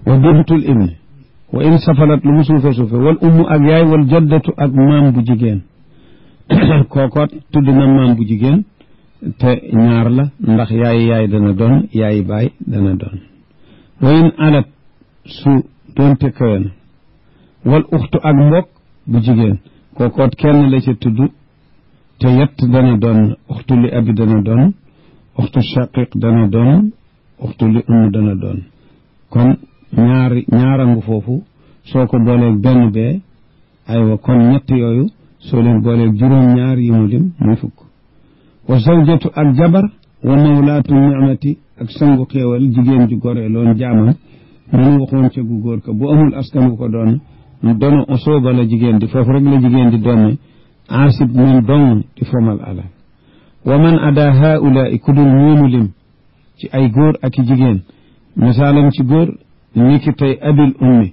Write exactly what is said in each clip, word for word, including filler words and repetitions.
wa bintul ibni wa in safalat lu mu suufe suufe wal ummu ak yaay wal jaddatu ak maam bu jigéen kookoot tudd na maam bu jigéen te ñaar la ndax yaay yaay dana doon yaay baay dana doon wa in alat su doonte kawe na wal uxtu ak mbokk bu jigéen kookoot kenn la ca tudd te yett dana doon uxtu li abi dana doon uxtu shaqiq dana doon uxtu li umm dana doon kon ñaari ñaarangu foofu soo ko booleeg benn bee aywa kon ñett yooyu soo leen booleeg juróom ñaar yi mu lim muy fukk wa zawjatu ak jabar wa mawlaatu ni'mati ak sangu xéewal jigéen ju gore loon jaamam mënu waxoon ca gu góor ka bu amul askan wu ko doon dono osooba la jigéen di foofu rek la jigéen di doome aasib moom dong di fomal alal wa man ada haulaai ku dul ñoomu lim ci ay góor ak i jigéen misaalam ci góor ni ki tey abil ummi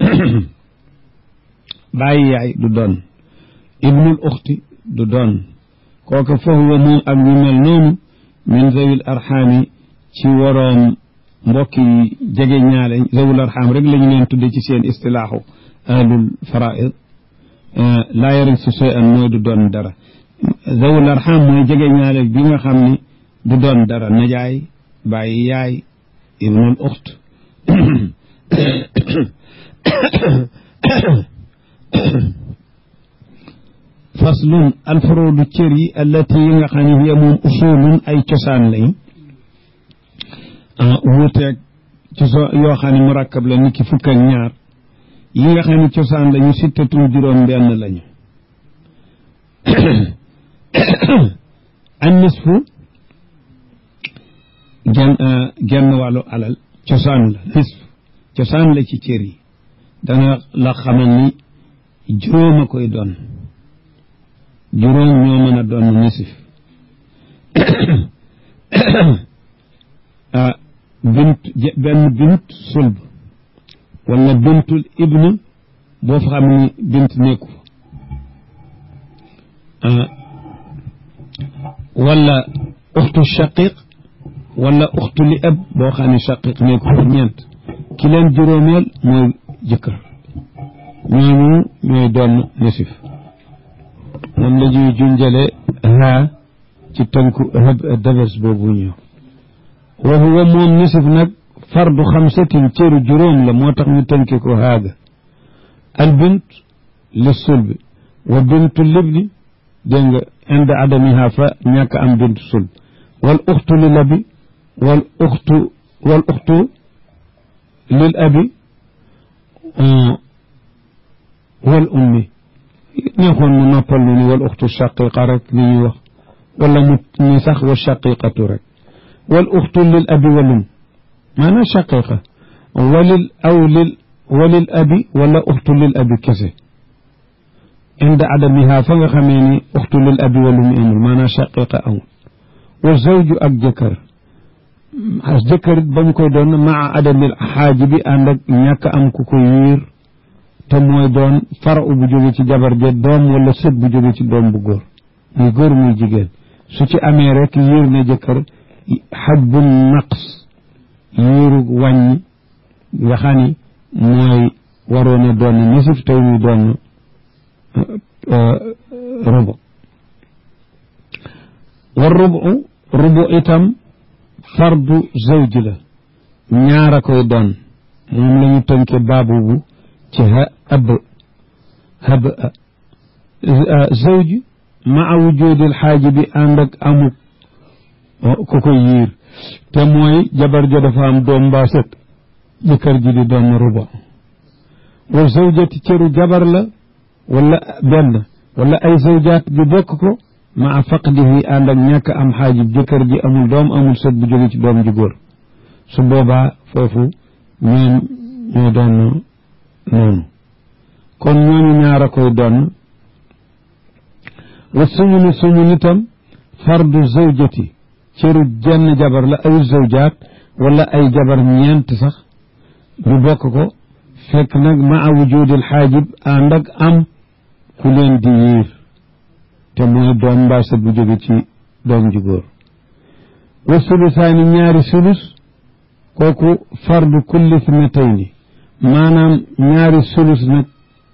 bàyyi yaay du doon ibnul uxti du doon kooka foofu wa moom ak ñu mel noonu min zawil arxaami ci waroom mbokk yi jege ñaale zawul arxaam rek la ñu leen tudde ci seen istilaaxu ahlul faraid laa yarisu shay'an mooy du doon dara zawul arxaam mooy jege ñaale bi nga xam ni du doon dara najaay bàyyi yaay ibnul uxt faslun alfuruudu cër yi allati yi nga xam ne hiya moom usulun ay cosaan lañ wuuteeg cosaan yoo xam ne murakkab la niki fukk ak ñaar yi nga xam ne cosaan lañu sittatun juróom benn lañu an nisfu genn genn wàllu alal cosaan la nisf cosaan la ci cër yi dana la xamal ni juróom a koy doon juróom ñoo mën a doon nisif bint benn bint sulb wala bintul ibn boo fa xam ni bint nekku wala uxtu shaqiq wala uxtu li ab boo xam ne shaqiq nekku fa ñeent ki leen juróomeel mooy jëkkër ñooñu ñooy doon nisif moom la ñuy junjale haa ci tënku hab dabers boobu ñëw wa huwa moom nisif nag fardu xamsatin cëru juróom la moo tax ñu tënke ko haaga al bint li sulbi wa bintu libni dégg nga inde adamiha fa ñàkk am bint sulb wal uxtu lil abi wal uxtu wal uxtu lil abi wal ummi neexoon mu noppal nu ni wal uxtu shaqiqa rek li ñuy wax wala mu ni sax wa shaqiqatu rek wal uxtu lil abi walum maanaam shaqiqa walil aw lil walil abi wala uxtu lil abi kese inda adamiha fa nga xamee ni uxtu lil abi walum amul maanaam shaqiqa amul wa zawju ak jëkkër jëkkër ba mu koy doon maa adamil xaaji bi ànd ak ñàkk am ku ko yiir te mooy doon faru bu jóge ci jabar je doom wala sët bu jóge ci doom bu góor muy góor muy jigéen su ci amee rek yiir na jëkkër xaj bu naqs yiiru wàññi nga xam ni mooy waroon a doon nisif tey muy doon rubu war rubu rubu itam fardu zawji la ñaara koy doon moom la ñu tënke baabu bu ci ha ab hab zawji maa wujudil xaaji bi ànd ak amuk ku ko yiir te mooy jabar ja dafa am doom mbaa sët jëkkër ji di doon ruba wa zawjati cëru jabar la wala benn wala ay zawjaat bi bokk ko maa faqdihi ànd ak ñàkk am xaajib jëkkër ji amul doom amul sët bu jóge ci doom ji góor su boobaa foofu ñoom ñoo doon noonu kon ñooñu ñaar a koy doon wa sumunu sumun itam fardu zawjati cëru jenn jabar la aw zawjaat wala ay jabar ñeent sax ñu bokk ko fekk nag maa wujudil xaajib ànd ak am ku leen di yiir te mooy doom mbaa sët bu jóge ci doom ji góor wa sulusaani ñaari sulus kooku fardu kulli ithnatayni maanaam ñaari sulus nag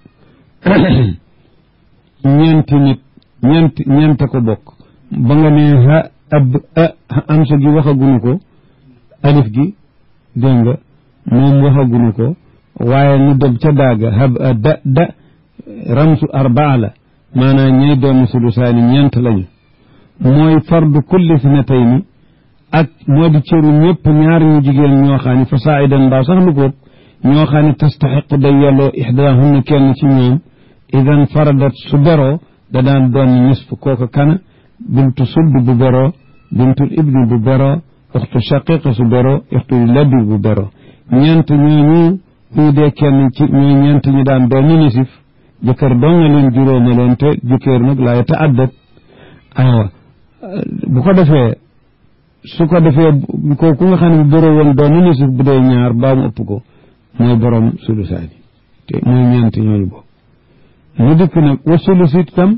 ñeenti nit ñeent ñeente ko bokk ba nga ne ha ab a amsa gi waxaguñu ko alif gi dégg nga moom waxaguñu ko waaye ñu dem ca daaga hab a da da ramsu arbaa la maanaam ñay doomu sulusaani ñeent lañu mooy fardu kulli sinatayni ak moo di cëru ñëpp ñaar ñu jigéen ñoo xam ne fa saa'idan mbaa sax lu ko ñoo xam ne tastaxiqu day yelloo ixdaahunna kenn ci ñoom idan faradat su beroo da daan doon nisf kooku kana bintu sulbi bu beroo bintul ibni bu beroo uxtu shaqiqa su beroo uxtu labi bu beroo ñeent ñooñu ñu dee kenn ci ñooy ñeent ñi daan doon ñu nisif jëkkër doo nga leen juróoma leen te jëkkër nag laa yataaddat aywa bu ko defee su ko defee ko ku nga xam ne bu bëroo woon doon ñu nisif bu dee ñaar baa mu ëpp ko mooy borom sulusaani te mooy ñeent ñooñu boobu mu dikk nag wa sulusit tam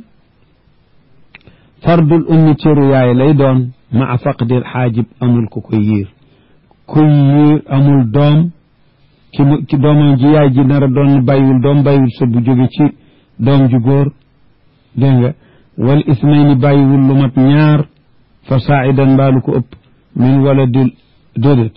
fardul ummi cëru yaay lay doon ma faqdil xaajib amul ku koy yiir kuy yiir amul doom ki mu ci doomam ji yaay ji nar a doon bàyyiwul doom bàyyiwul sët bu jóge ci doom ju góor dégg nga wal ismayni bàyyiwul lu mat ñaar fa saaidan mbaalu ko ëpp min wala dil déedéet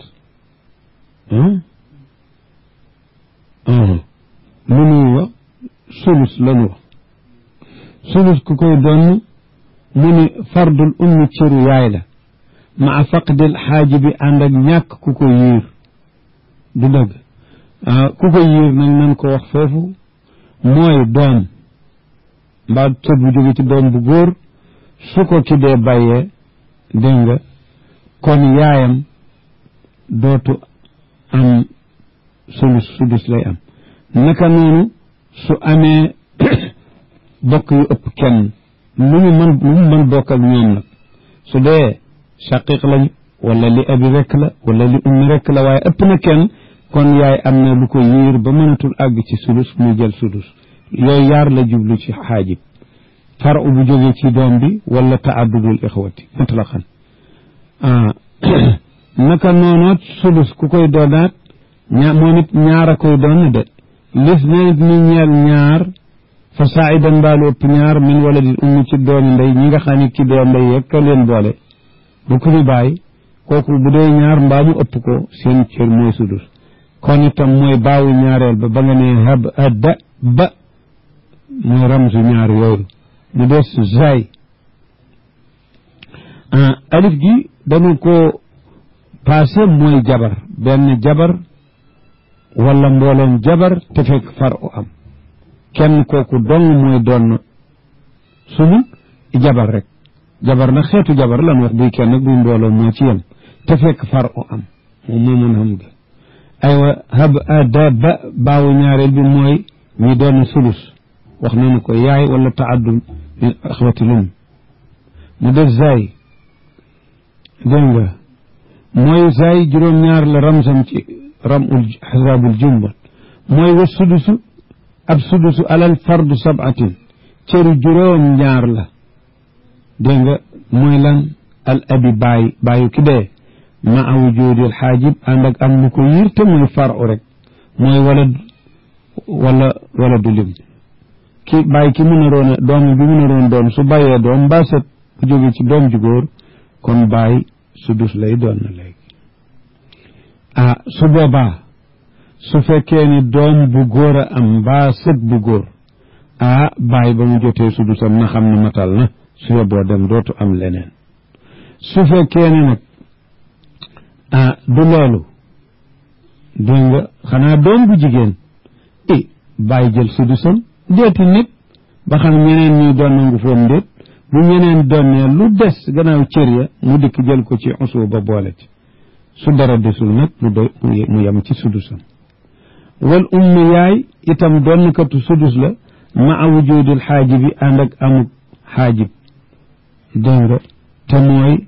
lu nuy wax sulus lañu wax sulus ku koy doon mu ni fardul ummi cëru yaay la ma faqdil xaaji bi ànd ak ñàkk ku ko yiir du dëgg ku ko yiir nag nan ko wax foofu mooy doom mbaa sët bu jóge ci doom bu góor su ko ki dee bàyyee dégg nga kon yaayam dootu am sulus sudus lay am naka noonu su amee bokk yu ëpp kenn lu mu mën lu mu mën bokk ak ñoom nag su dee shaqiq lañu wala li abi rekk la wala li ummi rekk la waaye ëpp na kenn kon yaay am na lu ko yiir ba mënatul àgg ci sulus muy jël sudus yooyu yaar la jublu ci xaajib far u bu jógee ci doom bi wala taaddudul ixwati mutlaqan naka noonoot sulus ku koy doonaat ñaa moom it ñaar a koy doon de lis na nit ñu ñeel ñaar fa saaidan mbaalu ëpp ñaar min wala di ummi ci doomi ndey ñi nga xam ne ki doo ndey yegg ka leen boole bu ku fi bàyyi kooku bu dee ñaar mbaa mu ëpp ko seen cër mooy sudus kon itam mooy baawu ñaareel ba ba nga ne hab adda ba mooy ramsu ñaar yooyu mu des zay alif gi dañu ko passé mooy jabar benn jabar wala mbooleem jabar te fekk far u am kenn kooku dong mooy doon suñu jabar rek jabar nag xeetu jabar lan wax buy kenn buy mbooloo moo ci yem te fekk far u am moom moo mën xam ga aywa hab ada ba baawu ñaareel bi mooy ñi doon sulus wax nañu ko yaay wala taaddul min axwati lum mu def zay dégg nga mooy zay juróom-ñaar la ramsam ci ramul xisaabul jumba mooy wa sudusu ab sudusu alal fardu sabatin cëru juróom ñaar la dégg nga mooy lan al abi bàyyi bàyyu ki dee ma a wujudil xaajib ànd ak am lu ko yiir te muy faru rek mooy wala wala wala du lim ki bàyyi ki mu naroon a doom bi mu naroon doon su bàyyee doom mbaa set bu jóge ci doom ju góor kon bàyyi sudus lay doon na léegi ah su boobaa su fekkee ni doom bu góor a am mbaa sët bu góor ah bàyyi ba mu jotee sudusam na xam ne matal na su yeboo dem dootu am leneen su fekkee ni nag ah du loolu dégg nga xanaa doom bu jigéen i bàyyi jël sudusam deeti nit ba xam ñeneen ñuy doon nangu foom déet bu ñeneen doonnee lu des gannaaw cër ya mu dikk jël ko ci usu ba boole ci su dara desul nag mu doy mu yem ci sudusam wal ummi yaay itam donnkatu sudus la ma a wujudil xaajib yi ànd ak amuk xaajib dégg nga te mooy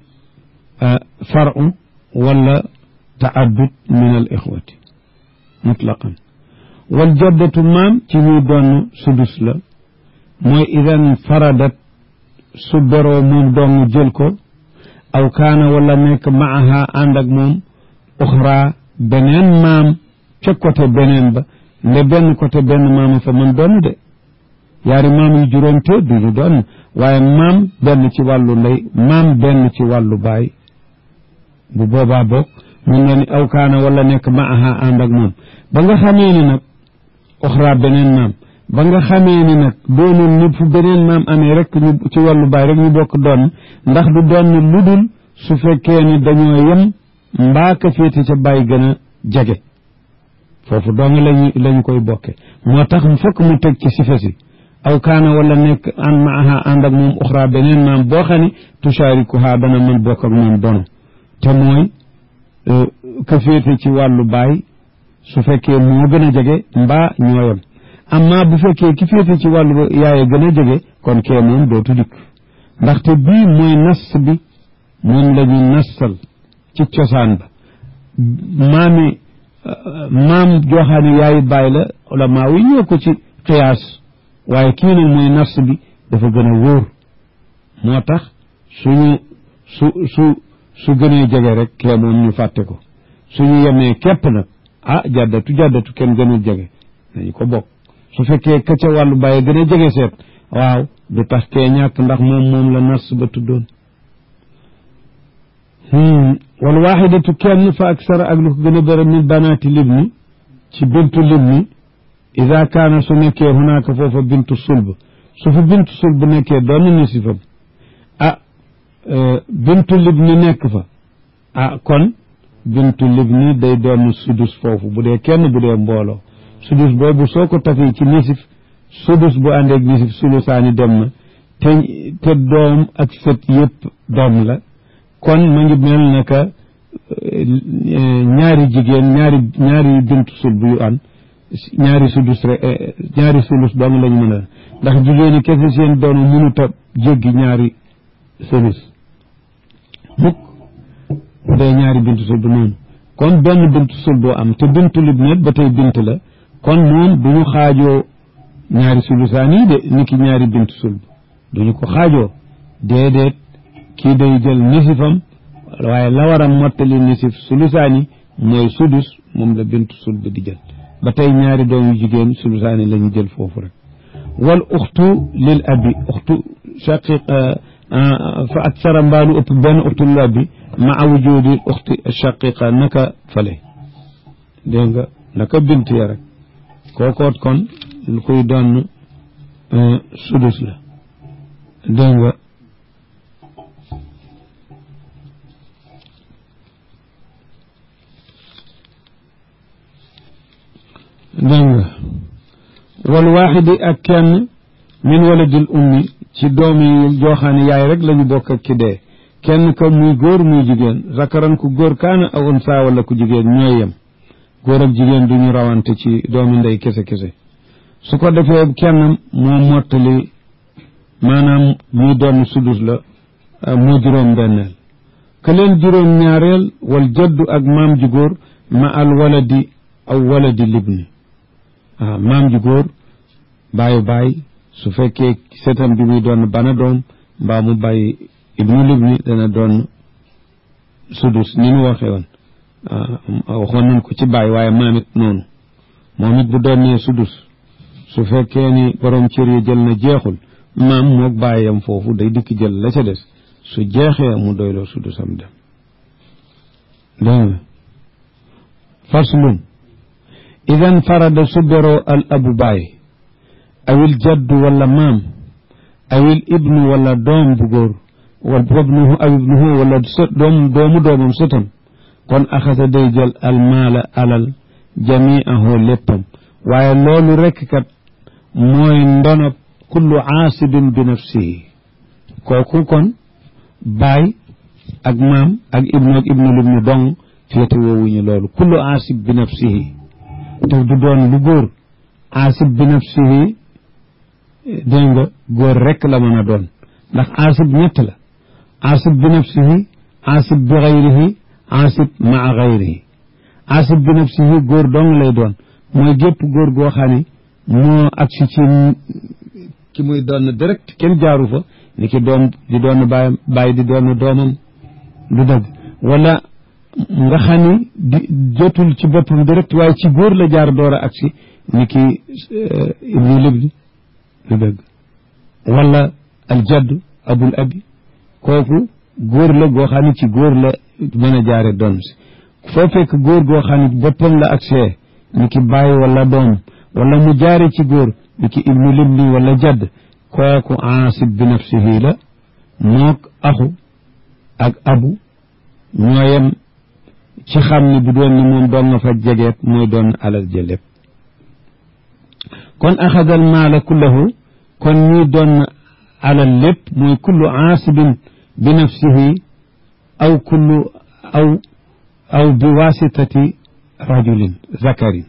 faru wala taaddud min al ixwati mutlaqan wal jaddatu maam ci ñuy doon sudus la mooy idan faradat su beroo moom dong jël ko aw kaana wala nekk maaha ànd ak moom uxra beneen maam ca côté beneen ba nde benn côté benn maama fa mën doon de yaari maam yu juróom te duñu doon waaye maam benn ci wàllu ndey maam benn ci wàllu baay bu boobaa bokk mun na ni aw kaana wala nekk ma aha ànd ak moom ba nga xamee ni nag oxra beneen maam ba nga xamee ni nag doonoon nit fu beneen maam amee rek ñu ci wàllu baay rek ñu bokk doon ndax du doon lu dul su fekkee ni dañoo yem mbaa ka féete ca baay gën a jege foofu dong lañu lañu koy bokke moo tax mu fokk mu teg ci sifa si aw kaana wala nekk an ma aha ànd ak moom oxra beneen maam boo xam ne tusharikuha dana mën bokk ak moom dono te mooy ka féete ci wàllu baay su fekkee moo gën a jege mbaa ñooyam amma bu fekkee ki féete ci wàllu yaay gën a jege kon kee moom dootu dikk ndaxte bii mooy nas bi moom la ñu nassal ci cosaan ba maami maam jooxaane yaayu baay la ulama yi ñoo ko ci xiyaas waaye kii nag mooy nas bi dafa gën a wóor moo tax suñu su su su gënee jege rek kee moom ñu fàtte ko suñu yemee képp nag ah jàddatu jàddatu kenn gënul jege nañu ko bokk su fekkee ka ca wàllu bàyyi gën a jege seet waaw du tax kee ñàkk ndax moom moom la nas ba tuddoon wal waaxidatu kenn fa aksara ak lu ko gën a bëri min banaati libni ci bintu libni ida kaana su nekkee hunaaka foofa bintu sulb su fi bintu sulb nekkee doon nisifam ah bintu libni nekk fa ah kon bintu libni day doon sudus foofu bu dee kenn bu dee mbooloo sudus boobu soo ko tafee ci nisif sudus bu àndeeg nisif sulusaani dem na te te doom ak sët yëpp doom la kon ma ngi mel naka ñaari jigéen ñaari ñaari bintu sulb yu an ñaari sudus rek ñaari sulus doom lañu mën a ndax jigéen ñi kese seen doonu mënut a jéggi ñaari sulus mukk bu dee ñaari bintu sulb noonu kon benn bintu sulb boo am te bintu lib net ba tey bint la kon moom du ñu xaajoo ñaari sulusaan yi de ni ki ñaari bintu sulb du ñu ko xaajoo déedéet kii day jël nisifam waaye la war a mottali nisif sulusaan yi mooy sudus moom la bintu sulb di jël ba tey ñaari doom yu jigéen sulusaan yi la ñu jël foofu rek wal uxtu lil abi uxtu shaqiq fa aksara mbaalu ëpp benn uxtu lil abi maa wujudi uxti shaqiqa naka fale dégg nga naka bint ya rek kookoot kon lu koy doon sudus la dégg nga dégg nga wal waaxidi ak kenn min waladil ummi ci doom yi jooxaane yaay rek la ñu bokk ak ki dee kenn ka muy góor muy jigéen zakaran ku góor kaana aw unsa wala ku jigéen ñooy yem góor ak jigéen du ñu rawante ci doomi ndey kese kese su ko defee kenn moo mottali maanaam muy doon sudus la moo juróom benneel ka leen juróom ñaareel wal jaddu ak maam ju góor ma al waladi aw waladi libni ah maam ju góor bàyyi bàyyi su fekkee setam bi muy doon bana doom mbaa mu bàyyi ibnu libni dana doon sudus ni ñu waxee woon waxoon nañ ko ci bàyyi waaye maam it noonu moom it bu doon nee sudus su fekkee ni borom cër yi jël na jeexul maam moog bàyyam foofu day dikk jël la ca des su jeexee mu doyloo sudusam dem dégg nga faslun idan farada su beroo al abu baay awil jaddu wala maam awil ibnu wala doom bu góor wal ibnuhu aw ibnuhu wala sët doom doomu doomam sëtam kon axasa day jël almaala alal jamiahu léppam waaye loolu rekk kat mooy ndono kullu aasibin bi nafsihi kooku kon baay ak maam ak ibnu ak ibnu libni dong féete woowuñu loolu kullu aasib bi nafsihi te du doon lu góor aasib bi nafsihi dégg nga góor rekk la mën a doon ndax aasib ñett la aasib bi nafsihi aasib bi xayrihi aasib maa xayrihi aasib bi nafsihi góor dong lay doon mooy gépp góor goo xam ne moo agsi ci ki muy doon direct kenn jaaru fa ni ki doom di doon bàyyam bàyyi di doon doomam du dëgg wala nga xam ne di jotul ci boppam direct waaye ci góor la jaar door a agsi ni ki ibnu libdi lu dëgg wala al jadd abul abi kooku góor la goo xam ne ci góor la mën a jaare doon si foo fekk góor goo xam ne boppam la accès ni ki bàyyi wala doom wala mu jaare ci góor ni ki ibnu libdi wala jadd kooku aasib bi nafsihi la mook axu ak abu ñooyem ci xam ni bu doon ni moom doon nga fa jegeet mooy doon alal ja lépp kon axadal maala kullahu kon ñuy doon alal lépp mooy kullu aasibin bi nafsihi aw kullu aw aw bi wasitati rajulin zakarin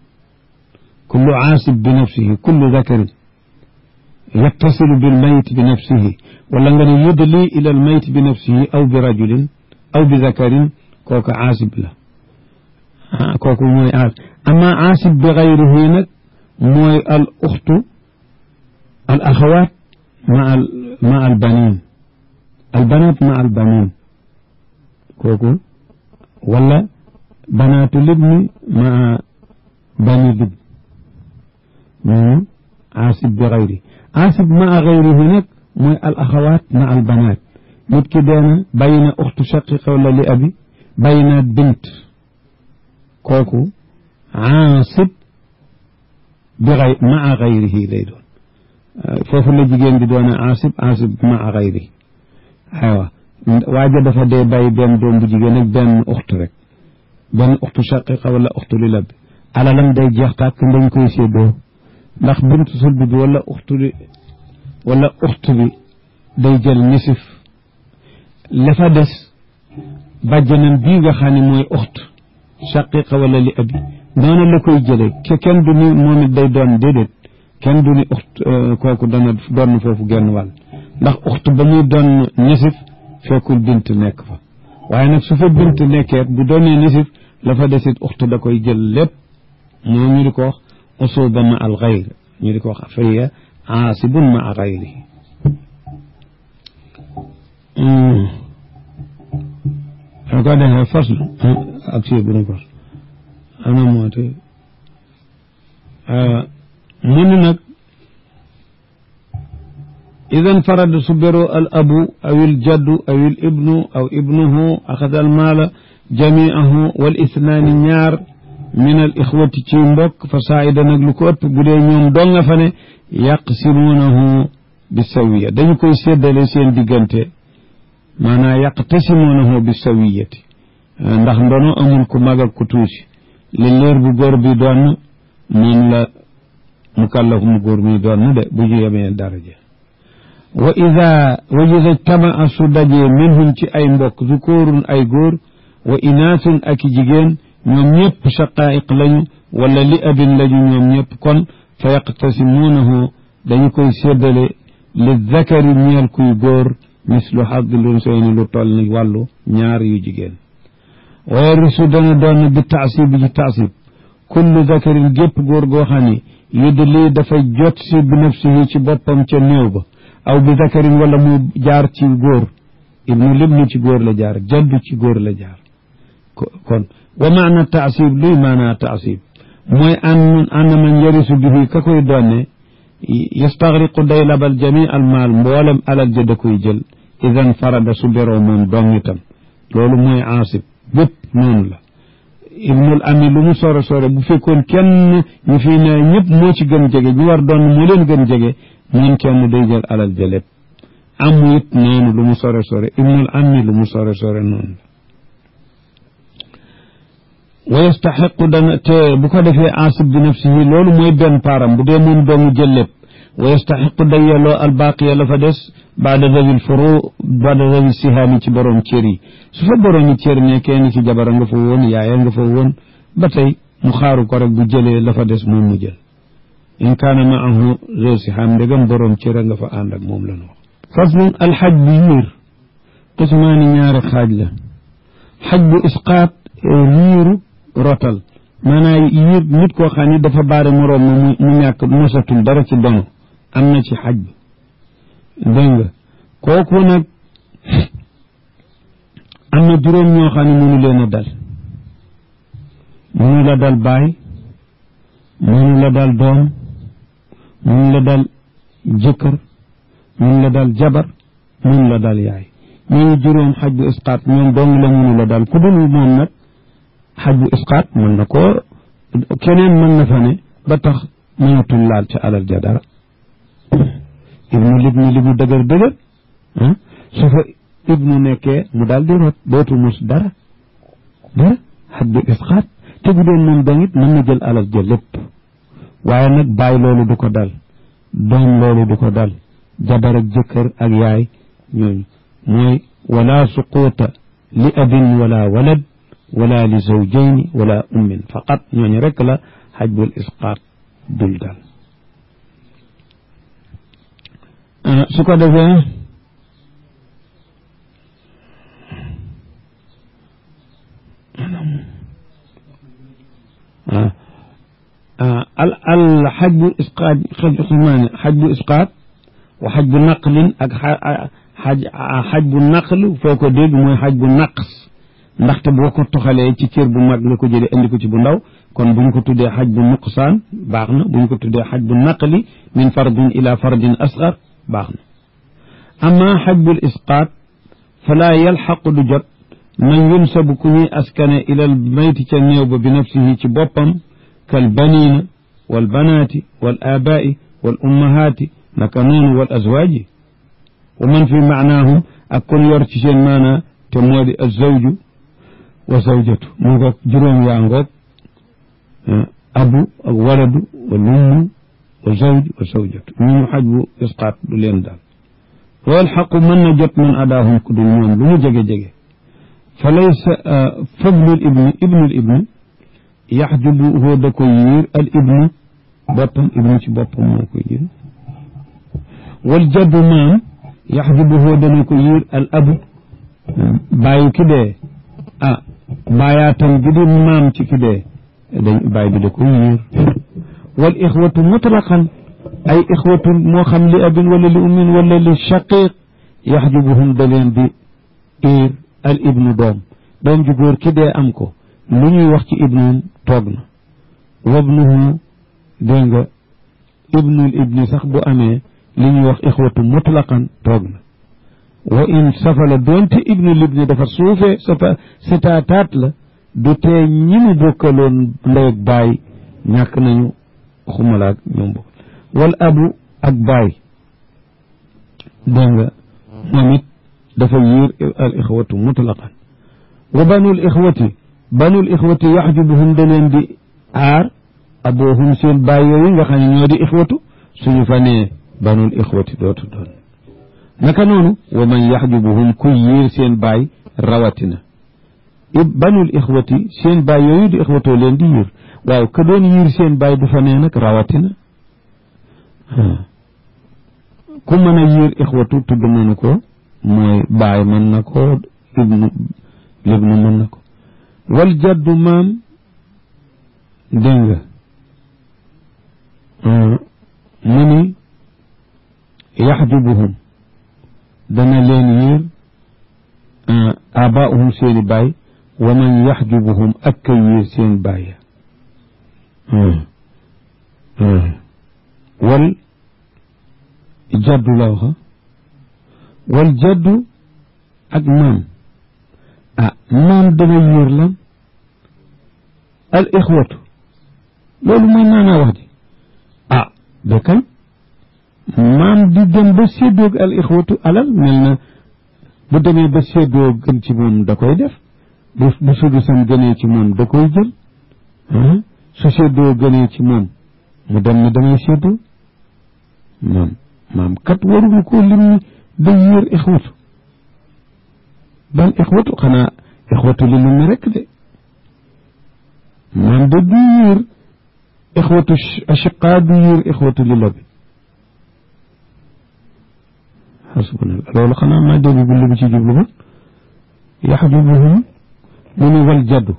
kullu aasib bi nafsihi kullu zakarin yattasilu bil mayit bi nafsihi wala nga ne yudli ila al mayit bi nafsihi aw bi rajulin aw bi zakarin kooku aasib la kooku mooy aasib amma aasib bi gayrihi nag mooy al uxtu al axawaat ma al ma al banin al banaat ma al banin kooku wala banaatu libni ma bani lib moomu aasib bi gayri aasib ma gayrihi nag mooy al axawaat ma al banaat nit ki deena bàyyi na uxtu shaqiqa wala li abi bàyyi na bint kooku aasib bi gay maa gayrihi lay doon foofu la jigéen bi doon aasib aasib maa gayrihi aywa waaja dafa dee bàyyi benn doom bu jigéen ak benn uxtu rek benn uxtu shaqiqa wala uxtu li lab alalam day jeex tàkk dañ koy séddoo ndax bintu sulbi bi wala uxtu li wala uxtu bi day jël nisif la fa des bàjjanam bii nga xam ne mooy uxt shaqiqa wala li abi noonu la koy jëlee ke kenn du ni moom it day doon déedéet kenn du ni uxt kooku dana doon foofu genn wàll ndax uxt ba muy doon nisif fekkul bint nekk fa waaye nag su fa bint nekkee bu doonee nisif la fa desit uxt da koy jël lépp moo ñu di ko wax usuba ma al gayr ñu di ko wax faya aasibun ma a gayri ko defee faslu ak si bu ñu fas ana moote mu ni nag idan farada su beroo al abu aw il jaddu aw il ibnu aw ibnuhu axada al maala jamiahu wal isnaani ñaar min al ixwati ci mbokk fa saida nag lu ko ëpp bu dee ñoom dong nga fa ne yaqsimuunahu bi sawiya dañu koy séddale seen diggante maanaam yaqtasimuunahu bi sawiyati ndax ndono amul ku mag ak ku tuuti li leer bu góor bi doon moom la mukallaf mu góor mi doon de bu ñu yemee daraja wa ida wa ida tamaa su dajee minhum ci ay mbokk zukurun ay góor wa inaasun ak i jigéen ñoom ñëpp shaqaa'iq lañu wala li abin lañu ñoom ñëpp kon fa yaqtasimuunahu dañu koy séddale li zakari ñeel kuy góor mislu xaddi lunsayni lu toll ni wàllu ñaar yu jigéen wa yarisu dana doon bi taasib bi ci taasib kullu zakarin gépp góor goo xam ne yudli dafay jot si bi nafsihi ci boppam ca néew ba aw bi zakarin wala mu jaar ci góor ibnu libni ci góor la jaar jaddu ci góor la jaar kon wa maana taasib luy maana taasib mooy an anna man yarisu bihi ka koy doonne yastaxriqu day labal jami al maal mboolem alal ja da koy jël idan farada su beroo moom dong itam loolu mooy aasib bépp noonu la ibnul ami lu mu sore sore bu fekkoon kenn ñu fi ne ñëpp moo ci gën jege ñu war doon moo leen gën jege moom kenn day jël alal ja lépp amu it noonu lu mu sore sore ibnul ami lu mu sore sore noonu la wa yastaxiqu dana te bu ko defee aasib bi nafsihi loolu mooy benn paaram bu dee moom doomu jël lépp wa yastaxiqu day yelloo albaaqiya la fa des baada zawil furu baada zawil sihaami ci borom cër yi su fa boroomi cër ne kenn ci jabara nga fa woon yaaya nga fa woon ba tey mu xaaru ko rek bu jëlee la fa des moom mu jël in kaana maahu zaw sihaam ndegam borom cër nga fa ànd ak moom la ñu wax faslun alxaj bu yiir qismaani ñaari xaaj la xaj bu isqaat yiiru rotal maanaam yiir nit koo xam ne dafa baare moroom ma mu ñàkk mosatul dara ci dono am na ci xaj bi dégg nga kooku nag am na juróom ñoo xam ne mënu leen a dal mënu la dal baay mënu la dal doom mënu la dal jëkkër mënu la dal jabar mënu la dal yaay ñooñu juróom xaj bu isqaat ñoom dong la mënu la dal ku dul moom nag xaj bu isqaat mën na koo keneen mën na fa ne ba tax mënatul laal ca alal ja dara ibnu libni li mu dëgër dëgër su fa ibnu nekkee mu daal di rot dootu mus dara dara xaj bu isqaat te bu doon moom dong it mën na jël alal ja lépp waaye nag bàyyi loolu du ko dal doom loolu du ko dal jabar ak jëkkër ak yaay ñooñu mooy wala suquuta li abin wala walad wala li zawjayni wala ummin faqat ñooñu rek la xajbul isqaat dul dal su ko defee al al xajbu isqaat xajmaane xajbu isqaat wa xajbu naqlin ak xaj xajbu naql foo ko dégg mooy xajbu naqs ndaxte boo ko toxalee ci cër bu mag nga ko jëlee indi ko ci bu ndaw kon bu ñu ko tuddee xajbu nuqsaan baax na bu ñu ko tuddee xajbu naqli min fardin ila fardin asgar baax na amma xajbul isqaat falaa yalxaqu du jot man yunsabu ku ñuy askane ilal mayti ca néew ba bi nafsihi ci boppam kal banina wal banaati wal aabaai wal ummahaati naka noonu wal azwaaji wa man fi maanaahum ak kon yor ci seen maanaa te moo di azawju wa zawjatu mu ngoog juróom yaa ngoog abu ak waladu wa lummu wa zawj wa zawjatu ñu ñu xaj bu isqaat du leen daal wal xaqu mën na jot man adaahum ku dul ñoom lu mu jege-jege fa laysa fablul ibni ibnul ibni yaxjubuhu da koy yiir al ibnu boppam ibnu ci boppam moo koy yiir wal jaddu maam yaxjubuhu dana ko yiir al abu bàyyi ki dee ah bàyyaatam gi di maam ci ki dee dañ bàyyi bi da koy yiir wal ixwatu mutlaqan ay ixwatu moo xam li abin wala li ummin wala li shaqiq yaxjubuhum da leen di iir al ibnu doom doom ju góor ki dee am ko lu ñuy wax ci ibnuum toog na wabnuhu dégg nga ibnul ibni sax bu amee li ñuy wax ixwatu mutlaqan toog na wa in safala doonte ibnul ibni dafa suufee sata setaataat la du tee ñi mu bokkaloon ndeeg baay ñàkk nañu xumalaak ñoom bokk wal abu ak baay dégg nga moom it dafa yiir al ixwatu mutlaqan wa banul ixwati banul ixwati yaxjubuhum da leen di aar aboohum seen baay yooyu nga xam ne ñoo di ixwatu suñu fa nee banul ixwati dootu doon naka noonu wa man yaxjubuhum ku yiir seen baay rawatina banul ixwati seen baay yooyu di ixwatoo leen di yiir waaw ka doon yiir seen baay du fa nee nag rawatina ku mën a yiir ixwatu tudd nañu ko mooy baay mën na ko ibnu libnu mën na ko wal jaddu maam dégg nga mu ni yaxjubuhum dana leen yiir abaauhum seeni baay wa man yaxjubuhum ak ka yiir seen baay wal jaddu la waxa wal jaddu ak maam ah maam dana yiir lan al ixwatu loolu mooy maanaa wax di ah ba kañ maam di dem ba séddoog al ixwatu alal mel na bu demee ba séddoo gën ci moom da koy def bu bu sudu sam gënee ci moom da koy jël su séddoo gënee ci moom mu dem ne damay séddoo maam maam kat waruñu koo lim ni da yiir ixwatu ban ixwatu xanaa ixwatu li lim rek de maam da du yiir ixwatu ashiqaa du yiir ixwatu li labi xasbunallah loolu xanaa maa dégg bu li ci jublu ba yaxjubuhum mu ni wal jaddu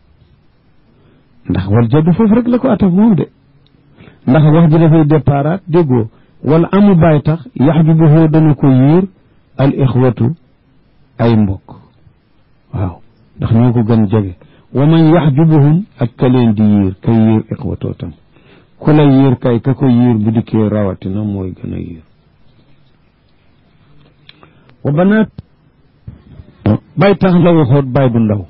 ndax wal jaddu foofu rek la ko ataf moom de ndax wax ji dafay déparaat déggoo wala amu baay tax yaxjubuhu dana ko yiir al ixwatu ay mbokk waaw ndax ñoo ko gën jege wa man yaxjubuhum ak ka leen di yiir kay yiir ixwatoo tam ku la yiir kay ka ko yiir bu dikkee rawatina mooy gën a yiir wa banaat bay tax la waxoot bay bu ndaw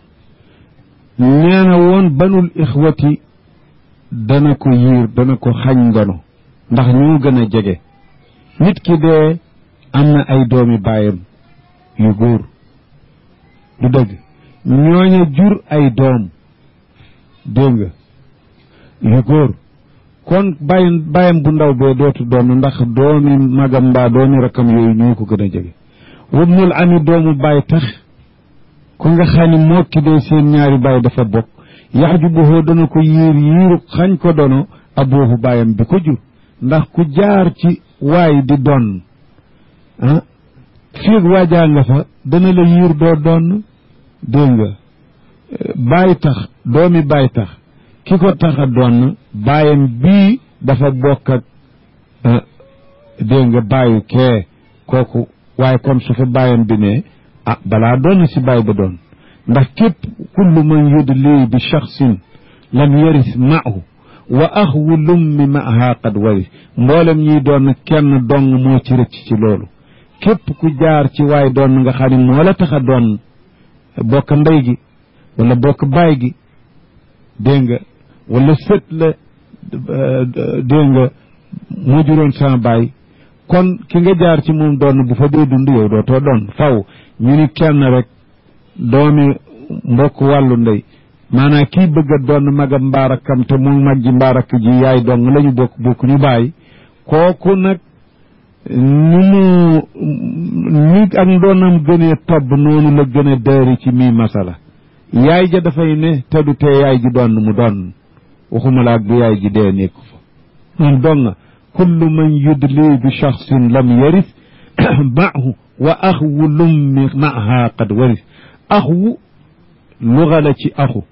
nee na woon banul ixwati dana ko yiir dana ko xañ ndono ndax ñoo gën a jege nit ki dee am na ay doomi baayam yu góor du dëgg ñooña jur ay doom dégg nga yu góor kon bàyyi bàyyam bu ndaw bee dootu doon ndax doomi magam mbaa doomi rakkam yooyu ñoo ko gën a jege wabnul ami doomu baay tax ku nga xam ne moo ki dee seen ñaari baay dafa bokk yaxjubuhu dana ko yiir yiiru xañ ko dono aboohu baayam bi ko jur ndax ku jaar ci waay di doon ah fiig waajaa nga fa dana la yiir doo doon dégg nga baay tax doomi baay tax ki ko tax a doon baayam bii dafa bokk ak dégg nga baayu kee kooku waaye kon su fa baayam bi ne ah balaa doon si baay ba doon ndax képp kullu man yudli bi shaxsin lam yaris maahu wa axwu lummi maaha qad waris mboolem ñiy doon kenn dong moo ci rëcc ci loolu képp ku jaar ci waay doon nga xam ne moo la tax a doon bokk ndey gi wala bokk baay gi dégg nga wala sët la dégg nga moo juróon sama baay kon ki nga jaar ci moom doon bu fa dee dund yow dootoo doon faw ñu ni kenn rek doomi mbokk wàllu ndey maanaam kii bëgg a doon magam mbaarakam te mu mag ji mbaarak ji yaay dong la ñu bokk bokk ñu bàyyi kooku nag ni mu ni ak ndoonam gënee tobb noonu la gën a dëri ci mii masala yaay ja dafay ne te du tee yaay ji doon mu doon waxuma la ak bu yaay ji dee nekk fa moom dong kullu man yudli bi shaxsin lam yaris maahu wa axwu lummi maaha qad waris axwu luga la ci axu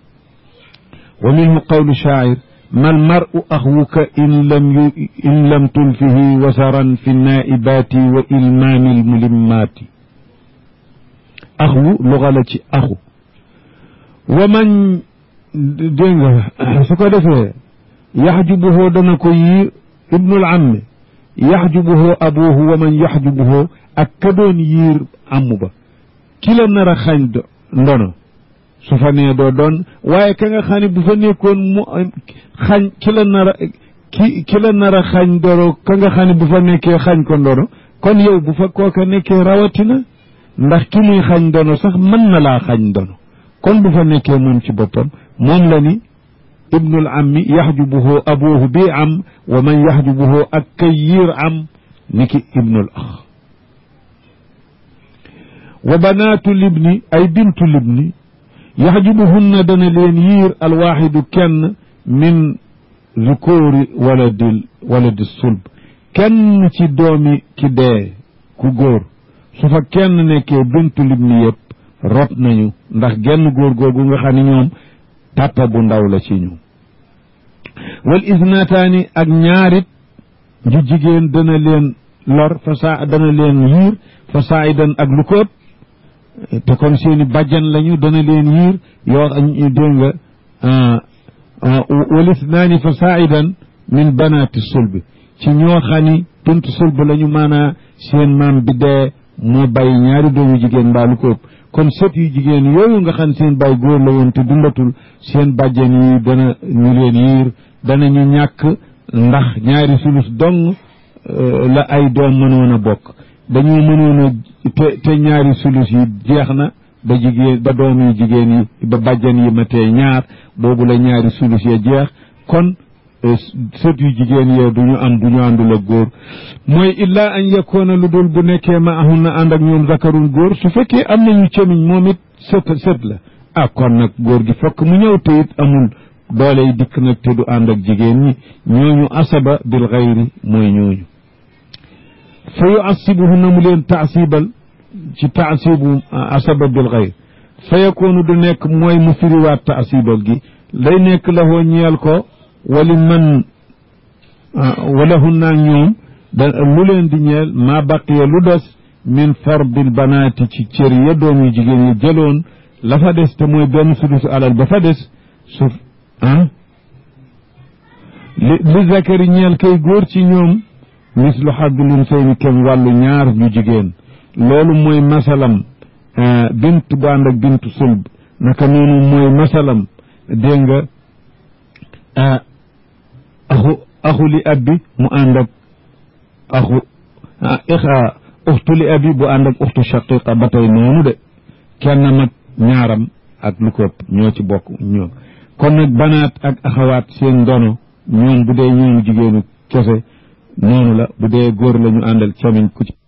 wa minhu qawlu shaacir ma almaru axwuka in lam yu in lam tulfihi wasaran fi naa'ibaati wa ilmaami almulimmaati axwu luga la ci axu wa man dégg nga su ko defee yaxjubuhu dana ko yiir ibnul amme yaxjubuhu abuhu wa man yaxjubuhu ak ka doon yiir amu ba ki la nar a xañ ndono su fa nee doo doon waaye ka nga xam ne bu fa nekkoon mu xañ ki la nar a ki ki la nar a xañ ndono ka nga xam ne bu fa nekkee xañ ko ndono kon yow bu fa kooka nekkee rawatina ndax ki muy xañ ndono sax mën na laa xañ ndono kon bu fa nekkee moom ci boppam moom la ni ibnul ammi yaxjubuhu abuhu bi am wa man yaxjubuhu ak kay yiir am niki ibnul ax wa banaatu libni ay bintu libni yaxjubuhunna dana leen yiir alwaaxidu kenn min zukóori waladil waladi sulb kenn ci doomi ki dee ku góor su fa kenn nekkee bintu libni yëpp rot nañu ndax genn góor googu nga xam ne ñoom tàppa bu ndaw la ci ñoom wal isnataani ak ñaarit ju jigéen dana leen lor fa saa dana leen yiir fa saayidan ak lu ko ëpp te kon seeni bàjjan lañu dana leen yiir yoo dégg nga wal isnaani fa saayidan min banaati sulbi ci ñoo xam ni tuntu sulb lañu maanaa seen maam bi dee moo bàyyi ñaari doomu jigéen mbaa lu ko ëpp kon sët yu jigéen yooyu nga xam seen bàyyi góor la woon te dundatul seen bàjjen yi dana ñu leen yiir dana ñu ñàkk ndax ñaari sulus dong la ay doom mënoon a bokk dañoo mënoon a te te ñaari sulus yi jeex na ba jigéen ba doom yu jigéen yi ba bàjjen yi matee ñaar boobu la ñaari sulus ya jeex kon sët yu jigéen yee du ñu am du ñu àndul ak góor mooy illaa an yakoona lu dul bu nekkee ma ahun na ànd ak ñoom zakarun góor su fekkee am nañu cemiñ moom it sët sët la ah kon nag góor gi fokk mu ñëw te it amul dooley dikk nag te du ànd ak jigéen ñi ñooñu asaba bil xayri mooy ñooñu fa yu asibuhu na mu leen taasibal ci taasibu asaba bil xayri fa yakoonu du nekk mooy mu firiwaat taasibal gi lay nekk la hoo ñeel ko wali man wala hun naag ñoom da lu leen di ñeel maa baqiya lu des min fardil banaati ci cër ya doom yu jigéen yi jëloon la fa des te mooy benn sudusu alal ba fa des su ah li li zakari ñeel kay góor ci ñoom mislu xaddulun sayni kem wàllu ñaar ñu jigéen loolu mooy masalam bint bu ànd ak bintu sulb naka noonu mooy masalam dégg nga axu axu li abbi mu ànd ak axu uxtu li abi bu ànd ak uxtu shaqiqa ba tey noonu de kenn mag ñaaram ak lu ko ëpp ñoo ci bokk ñoom kon nag banaat ak axawaat seen ndono ñoom bu dee ñoomu jigéenu kese noonu la bu dee góor la ñu àndal camiñ ku ci